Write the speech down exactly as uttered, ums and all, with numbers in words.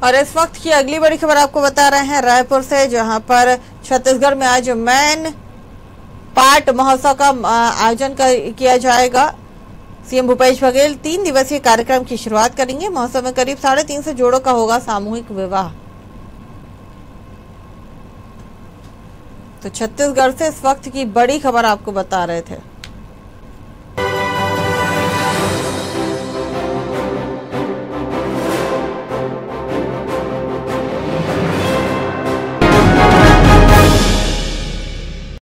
और इस वक्त की अगली बड़ी खबर आपको बता रहे हैं रायपुर से, जहां पर छत्तीसगढ़ में आज मैन पाट महोत्सव का आयोजन किया जाएगा। सीएम भूपेश बघेल तीन दिवसीय कार्यक्रम की शुरुआत करेंगे। महोत्सव में करीब साढ़े तीन सौ जोड़ों का होगा सामूहिक विवाह। तो छत्तीसगढ़ से इस वक्त की बड़ी खबर आपको बता रहे थे।